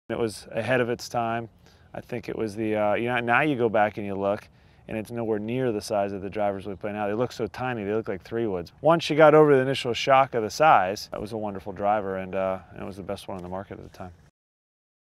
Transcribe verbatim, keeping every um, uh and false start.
It was ahead of its time. I think it was the, uh, you know, now you go back and you look, and it's nowhere near the size of the drivers we play now. They look so tiny, they look like three woods. Once she got over the initial shock of the size, that was a wonderful driver, and, uh, and it was the best one on the market at the time.